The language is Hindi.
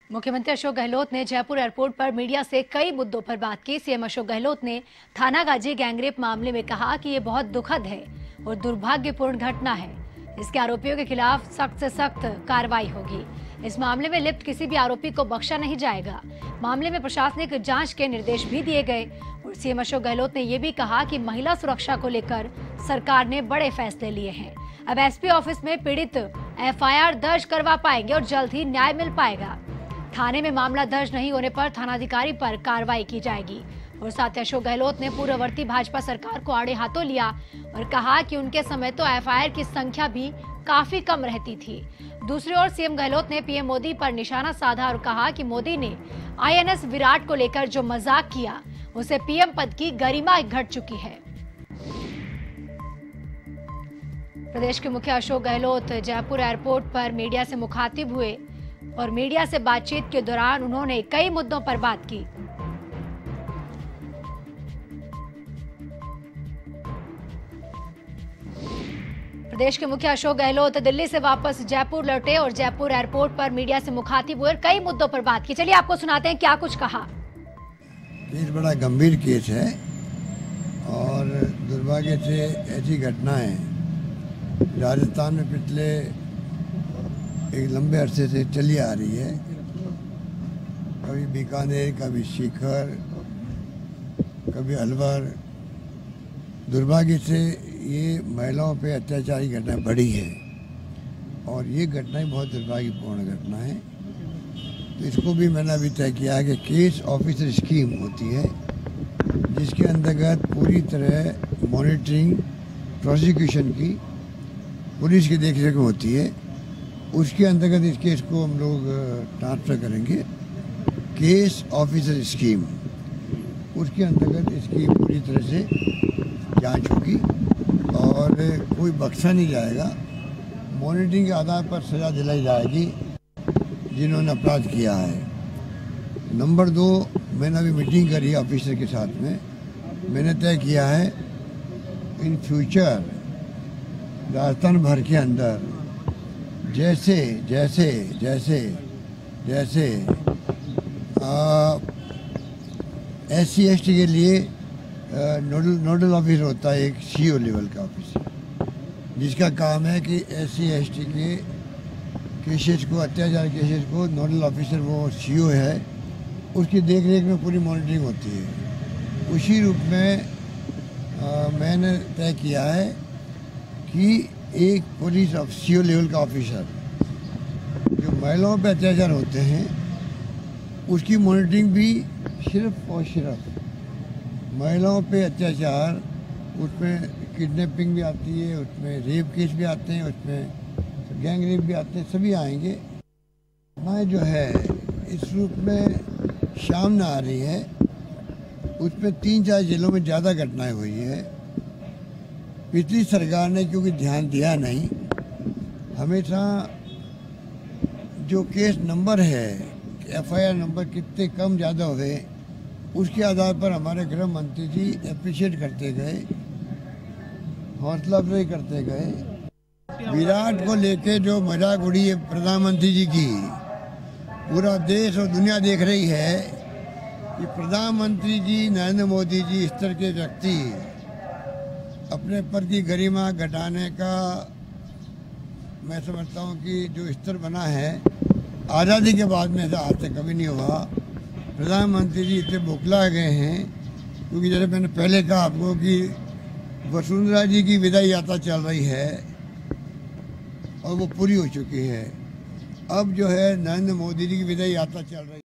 मुख्यमंत्री अशोक गहलोत ने जयपुर एयरपोर्ट पर मीडिया से कई मुद्दों पर बात की। सीएम अशोक गहलोत ने थानागाजी गैंगरेप मामले में कहा कि ये बहुत दुखद है और दुर्भाग्यपूर्ण घटना है। इसके आरोपियों के खिलाफ सख्त से सख्त कार्रवाई होगी। इस मामले में लिप्त किसी भी आरोपी को बख्शा नहीं जाएगा। मामले में प्रशासनिक जांच के निर्देश भी दिए गए और सीएम अशोक गहलोत ने यह भी कहा कि महिला सुरक्षा को लेकर सरकार ने बड़े फैसले लिए हैं। अब एसपी ऑफिस में पीड़ित एफआईआर दर्ज करवा पाएंगे और जल्द ही न्याय मिल पाएगा। थाने में मामला दर्ज नहीं होने पर थानाधिकारी पर कार्रवाई की जाएगी। और साथ ही अशोक गहलोत ने पूर्ववर्ती भाजपा सरकार को आड़े हाथों लिया और कहा कि उनके समय तो एफआईआर की संख्या भी काफी कम रहती थी। दूसरी ओर सीएम गहलोत ने पीएम मोदी पर निशाना साधा और कहा कि मोदी ने आईएनएस विराट को लेकर जो मजाक किया उसे पीएम पद की गरिमा घट चुकी है। प्रदेश के मुखिया अशोक गहलोत जयपुर एयरपोर्ट पर मीडिया से मुखातिब हुए और मीडिया से बातचीत के दौरान उन्होंने कई मुद्दों पर बात की। प्रदेश के मुखिया अशोक गहलोत दिल्ली से वापस जयपुर लौटे और जयपुर एयरपोर्ट पर मीडिया से मुखातिब हुए और कई मुद्दों पर बात की। चलिए आपको सुनाते हैं क्या कुछ कहा। केस बड़ा गंभीर केस है और दुर्भाग्य से ऐसी घटनाएं राजस्थान में पिछले एक लंबे अरसे से चली आ रही है। कभी बीकानेर, कभी सीकर, कभी अलवर। दुर्भाग्य से ये महिलाओं पे अत्याचार की घटनाएं बढ़ी है और ये घटनाएं बहुत दुर्भाग्यपूर्ण घटना है। तो इसको भी मैंने अभी तय किया है कि केस ऑफिसर स्कीम होती है जिसके अंतर्गत पूरी तरह मॉनिटरिंग प्रोसिक्यूशन की पुलिस की देखरेख होती है। उसके अंतर्गत इस केस को हम लोग ट्रांसफर करेंगे केस ऑफिसर स्कीम। उसके अंतर्गत इसकी पूरी तरह से जांच होगी और कोई बख्शा नहीं जाएगा। मॉनिटरिंग के आधार पर सजा दिलाई जाएगी जिन्होंने अपराध किया है। नंबर 2, मैंने अभी मीटिंग करी ऑफिसर के साथ में। मैंने तय किया है इन फ्यूचर राजस्थान भर के अंदर जैसे जैसे जैसे जैसे SC ST के लिए नोडल ऑफिसर होता है, एक CO लेवल का ऑफिसर जिसका काम है कि SC ST के केसेस को, अत्याचार केसेस को नोडल ऑफिसर वो CO है, उसकी देखरेख में पूरी मॉनिटरिंग होती है। उसी रूप में मैंने तय किया है कि एक पुलिस CO लेवल का ऑफिसर जो महिलाओं पर अत्याचार होते हैं उसकी मॉनिटरिंग भी सिर्फ और सिर्फ महिलाओं पे अत्याचार, उसमें किडनैपिंग भी आती है, उसमें रेप केस भी आते हैं, उसमें गैंग रेप भी आते हैं, सभी आएंगे। घटनाएं जो है इस रूप में सामने आ रही है। उसमें 3-4 जिलों में ज़्यादा घटनाएं हुई है। पिछली सरकार ने क्योंकि ध्यान दिया नहीं, हमेशा जो केस नंबर है, FIR नंबर कितने कम ज़्यादा हुए, उसके आधार पर हमारे गृह मंत्री जी अप्रिशिएट करते गए, हौसला अफजाई करते गए। विराट को लेके जो मजाक उड़ी है प्रधानमंत्री जी की, पूरा देश और दुनिया देख रही है कि प्रधानमंत्री जी नरेंद्र मोदी जी इस तरह के व्यक्ति अपने पद की गरिमा घटाने का मैं समझता हूँ कि जो स्तर बना है आज़ादी के बाद में ऐसा आज तक कभी नहीं हुआ। प्रधानमंत्री जी इतने बौखला गए हैं क्योंकि जैसे मैंने पहले कहा आपको कि वसुंधरा जी की विदाई यात्रा चल रही है और वो पूरी हो चुकी है। अब जो है नरेंद्र मोदी जी की विदाई यात्रा चल रही है।